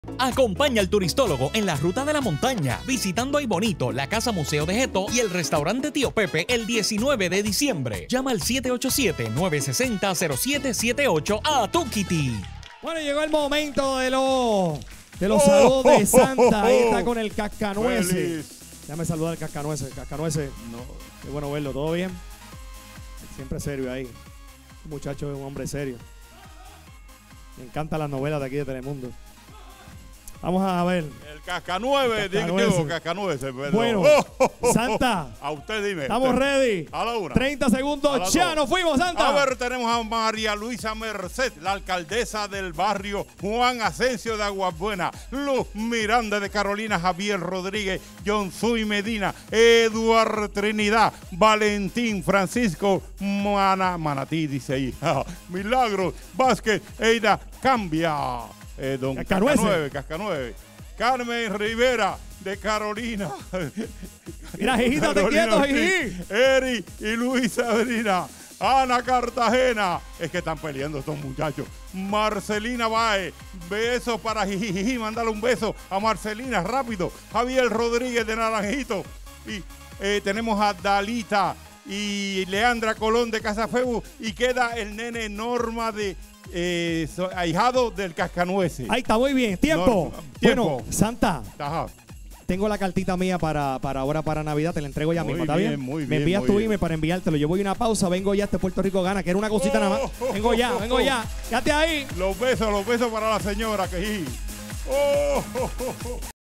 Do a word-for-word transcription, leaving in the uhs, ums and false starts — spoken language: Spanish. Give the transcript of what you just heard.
Acompaña al turistólogo en la ruta de la montaña, visitando Ay Bonito, la Casa Museo de Geto y el restaurante Tío Pepe el diecinueve de diciembre. Llama al siete ocho siete, nueve seis cero, cero siete siete ocho a Tukiti. Bueno, llegó el momento de los de los saludos de Santa. Ahí está con el Cascanueces. Déjame saludar al Cascanueces. Cascanueces, no, qué bueno verlo. ¿Todo bien? Siempre serio ahí. Un muchacho es un hombre serio. Me encantan las novelas de aquí de Telemundo. Vamos a ver. El Cascanueve, digo Cascanueve. Bueno, Santa. A usted dime. Estamos ready. A la una. treinta segundos. Ya nos fuimos, Santa. A ver, tenemos a María Luisa Merced, la alcaldesa del barrio Juan Asensio de Aguabuena, Luz Miranda de Carolina, Javier Rodríguez, John Sui Medina, Eduard Trinidad, Valentín Francisco Mana, Manatí, dice ahí. Milagros Vázquez, Eida Cambia. Eh, don Cascanueve, Cascanueve. Carmen Rivera de Carolina. Mira, Jijita, te quieto, Jiji. Eri y Luisa Avelina. Ana Cartagena. Es que están peleando estos muchachos. Marcelina Baez. Besos para Jiji. Mándale un beso a Marcelina, rápido. Javier Rodríguez de Naranjito. Y eh, tenemos a Dalita y Leandra Colón de Casa Febu. Y queda el nene Norma de Eh, so, ahijado del Cascanueces. Ahí está, muy bien. Tiempo. No, tiempo. Bueno, Santa. Ajá. Tengo la cartita mía para, para ahora, para Navidad. Te la entrego ya muy mismo, ¿está bien? bien? Muy Me bien, envías muy tu bien. email para enviártelo. Yo voy a una pausa. Vengo ya. Este Puerto Rico gana, que era una cosita oh, nada más. Vengo ya, vengo ya. Quédate ahí. Los besos, los besos para la señora que oh, oh, oh, oh.